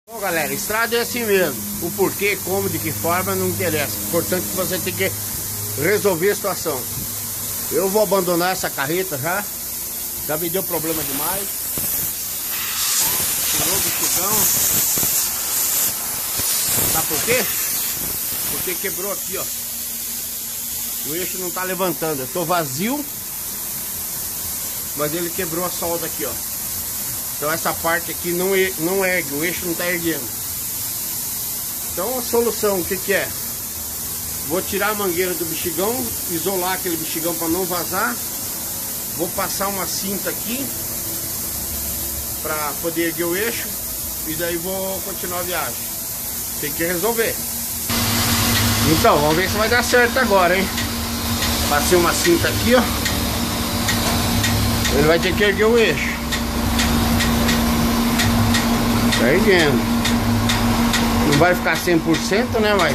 Bom, galera, estrada é assim mesmo. O porquê, como, de que forma, não interessa. Importante que você tem que resolver a situação. Eu vou abandonar essa carreta já. Já me deu problema demais. Tirou do chugão. Sabe por quê? Porque quebrou aqui, ó. O eixo não tá levantando. Eu tô vazio, mas ele quebrou a solda aqui, ó. Então essa parte aqui não ergue, o eixo não tá erguendo. Então a solução, o que que é? Vou tirar a mangueira do bexigão, isolar aquele bexigão para não vazar. Vou passar uma cinta aqui para poder erguer o eixo. E daí vou continuar a viagem. Tem que resolver. Então, vamos ver se vai dar certo agora, hein? Passei uma cinta aqui, ó. Ele vai ter que erguer o eixo. Tá erguendo. Não vai ficar 100%, né, mas...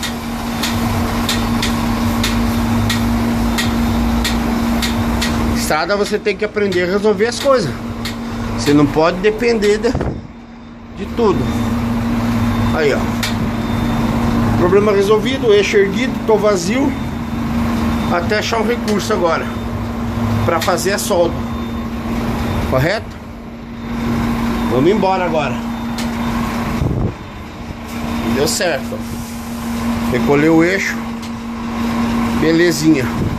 Estrada você tem que aprender a resolver as coisas. Você não pode depender de tudo. Aí, ó. Problema resolvido, eixo erguido, tô vazio. Até achar um recurso agora pra fazer a solda. Correto? Vamos embora agora. Deu certo. Recolheu o eixo. Belezinha.